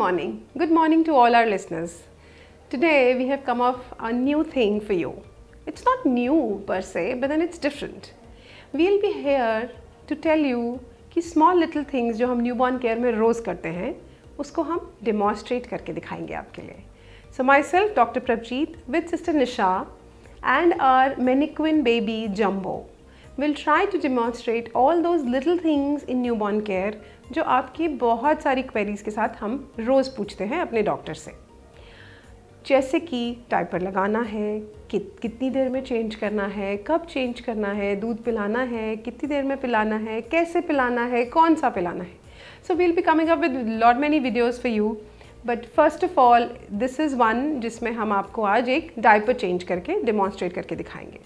morning. Good morning to all our listeners. Today we have come up a new thing for you. It's not new per se, but then it's different. We'll be here to tell you कि small little things जो हम newborn care में रोज़ करते हैं उसको हम demonstrate करके दिखाएंगे आपके लिए. So myself, Dr. Prabjeet, with Sister Nisha and our mannequin baby Jumbo will try to demonstrate all those little things in newborn care जो आपकी बहुत सारी क्वेरीज के साथ हम रोज़ पूछते हैं अपने डॉक्टर से. जैसे कि डायपर लगाना है, कितनी देर में चेंज करना है, कब चेंज करना है, दूध पिलाना है, कितनी देर में पिलाना है, कैसे पिलाना है, कौन सा पिलाना है. So we'll be coming up with lot many videos for you, but first of all this is one जिसमें हम आपको आज एक डायपर चेंज करके डिमॉन्स्ट्रेट करके दिखाएंगे.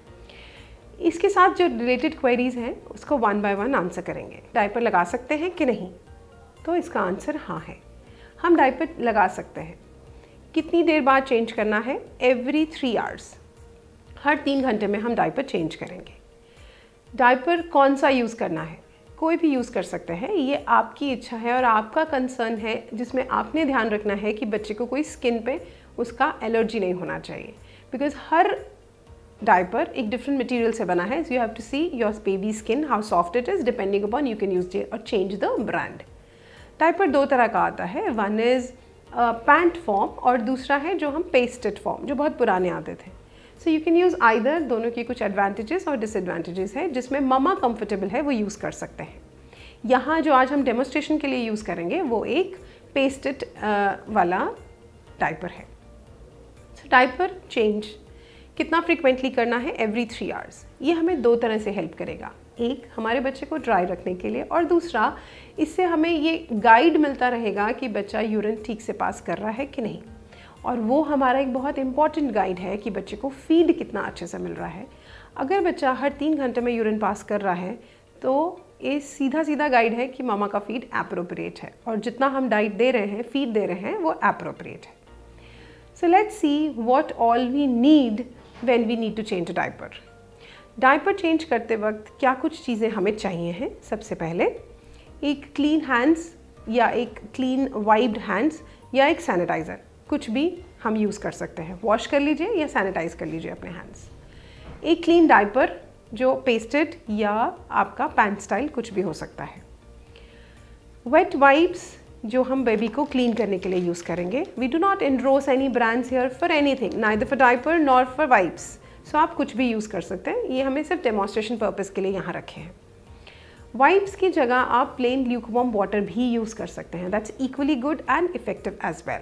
इसके साथ जो रिलेटेड क्वेरीज़ हैं उसको वन बाय वन आंसर करेंगे. डायपर लगा सकते हैं कि नहीं, तो इसका आंसर हाँ है. हम डायपर लगा सकते हैं. कितनी देर बाद चेंज करना है? Every 3 hours. हर 3 घंटे में हम डायपर चेंज करेंगे. डायपर कौन सा यूज़ करना है? कोई भी यूज़ कर सकते हैं, ये आपकी इच्छा है और आपका कंसर्न है जिसमें आपने ध्यान रखना है कि बच्चे को कोई स्किन पे उसका एलर्जी नहीं होना चाहिए. बिकॉज हर डायपर एक डिफरेंट मटेरियल से बना है. So you have to see your baby skin how soft it is. Depending upon you can use और चेंज द ब्रांड. डायपर 2 तरह का आता है. वन इज़ पैंट फॉर्म और दूसरा है जो हम पेस्टेड फॉर्म, जो बहुत पुराने आते थे. So you can use either. दोनों की कुछ एडवांटेजेस और डिसएडवांटेजेस है. जिसमें ममा कंफर्टेबल है वो यूज़ कर सकते हैं. यहाँ जो आज हम डेमोन्स्ट्रेशन के लिए यूज़ करेंगे वो एक पेस्टेड वाला डायपर है. सो डायपर चेंज कितना फ्रिक्वेंटली करना है? Every 3 hours. ये हमें 2 तरह से हेल्प करेगा. एक हमारे बच्चे को ड्राई रखने के लिए और दूसरा इससे हमें ये गाइड मिलता रहेगा कि बच्चा यूरिन ठीक से पास कर रहा है कि नहीं. और वो हमारा एक बहुत इंपॉर्टेंट गाइड है कि बच्चे को फीड कितना अच्छे से मिल रहा है. अगर बच्चा हर 3 घंटे में यूरिन पास कर रहा है तो ये सीधा सीधा गाइड है कि मामा का फीड एप्रोप्रिएट है और जितना हम डाइट दे रहे हैं, फीड दे रहे हैं, वो एप्रोप्रिएट है. So let's see what all we need when we need to change a diaper. Diaper change करते वक्त क्या कुछ चीज़ें हमें चाहिए हैं? सबसे पहले एक क्लीन हैंड्स या एक क्लीन वाइप्ड हैंड्स या एक सैनिटाइज़र, कुछ भी हम यूज़ कर सकते हैं. वॉश कर लीजिए या सैनिटाइज़ कर लीजिए अपने हैंड्स. एक क्लीन डायपर जो पेस्टेड या आपका पैंट स्टाइल कुछ भी हो सकता है. वेट वाइप्स जो हम बेबी को क्लीन करने के लिए यूज़ करेंगे. We do not endorse any brands here for anything, neither for diaper nor for wipes. So आप कुछ भी यूज़ कर सकते हैं. ये हमें सिर्फ डेमोन्स्ट्रेशन पर्पज़ के लिए यहाँ रखे हैं. वाइप्स की जगह आप प्लेन ल्यूकवार्म वाटर भी यूज़ कर सकते हैं. That's equally good and effective as well.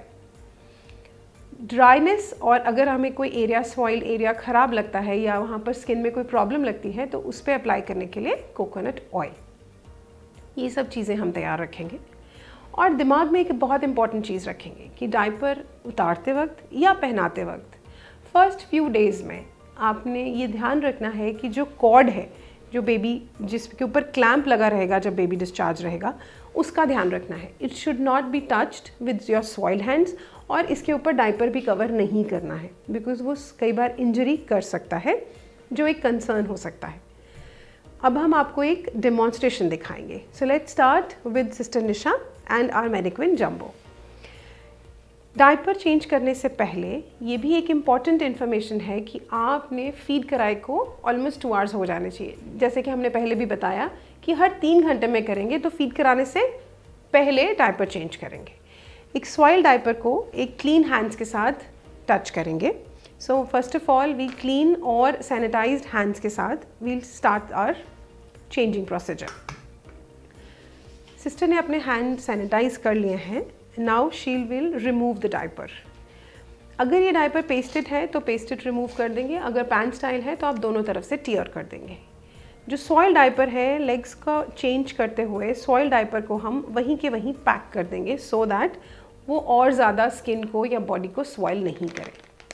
Dryness और अगर हमें कोई एरिया, सॉइल्ड एरिया ख़राब लगता है या वहाँ पर स्किन में कोई प्रॉब्लम लगती है तो उस पर अप्लाई करने के लिए कोकोनट ऑयल. ये सब चीज़ें हम तैयार रखेंगे. और दिमाग में एक बहुत इंपॉर्टेंट चीज़ रखेंगे कि डायपर उतारते वक्त या पहनाते वक्त फर्स्ट फ्यू डेज़ में आपने ये ध्यान रखना है कि जो कॉर्ड है, जो बेबी जिसके ऊपर क्लैंप लगा रहेगा जब बेबी डिस्चार्ज रहेगा, उसका ध्यान रखना है. It should not be touched with your soiled hands और इसके ऊपर डायपर भी कवर नहीं करना है बिकॉज वो कई बार इंजरी कर सकता है, जो एक कंसर्न हो सकता है. अब हम आपको एक डेमोन्स्ट्रेशन दिखाएंगे. So let's start with sister Nisha and our mannequin jumbo. Diaper change करने से पहले ये भी एक इम्पॉर्टेंट इन्फॉर्मेशन है कि आपने फीड कराए को ऑलमोस्ट 2 आवर्स हो जाने चाहिए. जैसे कि हमने पहले भी बताया कि हर 3 घंटे में करेंगे तो फीड कराने से पहले डायपर चेंज करेंगे. एक सॉइल डायपर को एक क्लीन हैंड्स के साथ टच करेंगे. So first of all we clean और सैनिटाइज्ड हैंड्स के साथ we'll start our changing procedure. Sister ने अपने हैंड सैनिटाइज कर लिए हैं. Now she will remove the diaper. अगर ये डायपर पेस्टेड है तो पेस्टेड रिमूव कर देंगे. अगर पैंट स्टाइल है तो आप दोनों तरफ से टियर कर देंगे. जो सॉइल डायपर है, लेग्स का चेंज करते हुए सॉइल डायपर को हम वहीं के वहीं पैक कर देंगे सो दैट वो और ज़्यादा स्किन को या बॉडी को सॉइल नहीं करे.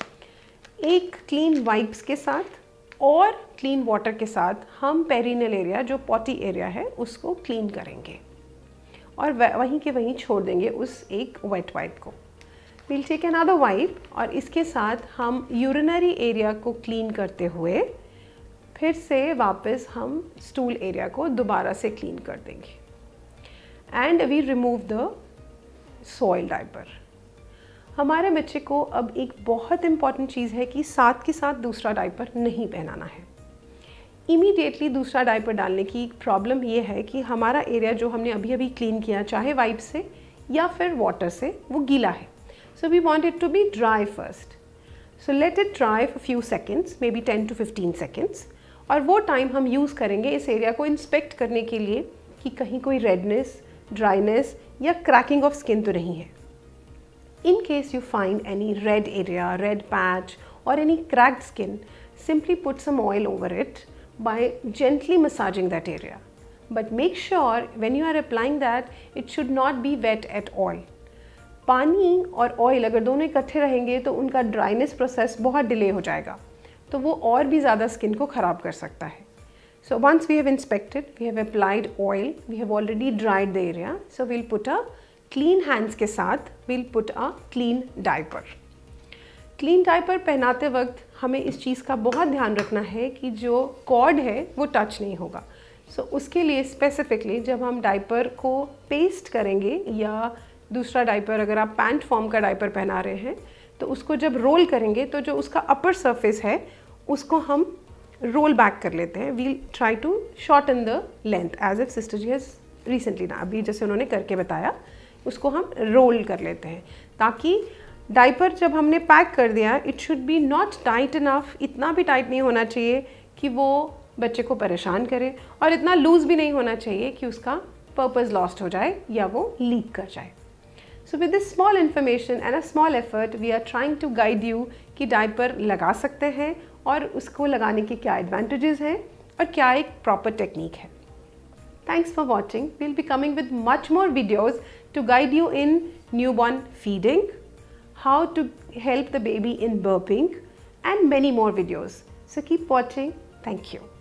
एक क्लीन वाइप्स के साथ और क्लीन वाटर के साथ हम पेरिनल एरिया, जो पॉटी एरिया है, उसको क्लीन करेंगे और वहीं के वहीं छोड़ देंगे उस एक वेट वाइप को. वील टेक अनदर वाइप और इसके साथ हम यूरिनरी एरिया को क्लीन करते हुए फिर से वापस हम स्टूल एरिया को दोबारा से क्लीन कर देंगे. And we remove the soil diaper. हमारे बच्चे को अब एक बहुत इम्पॉर्टेंट चीज़ है कि साथ के साथ दूसरा डायपर नहीं पहनाना है। इमीडिएटली दूसरा डायपर डालने की प्रॉब्लम ये है कि हमारा एरिया जो हमने अभी अभी क्लीन किया, चाहे वाइप से या फिर वाटर से, वो गीला है। So we want it to be dry first. So let it dry for few seconds, may be 10 to 15 seconds. और वो टाइम हम यूज़ करेंगे इस एरिया को इंस्पेक्ट करने के लिए कि कहीं कोई रेडनेस, ड्राइनेस या क्रैकिंग ऑफ स्किन तो नहीं है। In case you find any red area, red patch or any cracked skin, simply put some oil over it by gently massaging that area. But make sure when you are applying that, it should not be wet at all. पानी और oil अगर दोनों इकट्ठे रहेंगे तो उनका dryness process बहुत delay हो जाएगा, तो वो और भी ज़्यादा स्किन को ख़राब कर सकता है। So once we have inspected, we have applied oil, we have already dried the area, so we'll put a clean hands के साथ will put a clean diaper. Clean diaper पहनाते वक्त हमें इस चीज़ का बहुत ध्यान रखना है कि जो कॉर्ड है वो टच नहीं होगा। सो उसके लिए स्पेसिफिकली जब हम डायपर को पेस्ट करेंगे या दूसरा डायपर, अगर आप पैंट फॉर्म का डायपर पहना रहे हैं, तो उसको जब रोल करेंगे तो जो उसका अपर सरफेस है उसको हम रोल बैक कर लेते हैं। We'll try to shorten the length as if sister ji has recently ना, अभी जैसे उन्होंने करके बताया, उसको हम रोल कर लेते हैं ताकि डायपर जब हमने पैक कर दिया, it should be not tight enough, इतना भी टाइट नहीं होना चाहिए कि वो बच्चे को परेशान करे, और इतना लूज़ भी नहीं होना चाहिए कि उसका पर्पस लॉस्ट हो जाए या वो लीक कर जाए। So with this small information and a small effort we are trying to guide you कि डायपर लगा सकते हैं और उसको लगाने के क्या एडवांटेजेस हैं और क्या एक प्रॉपर टेक्निक है। Thanks for watching. We'll be coming with much more videos to guide you in newborn feeding, how to help the baby in burping, and many more videos. So keep watching. Thank you.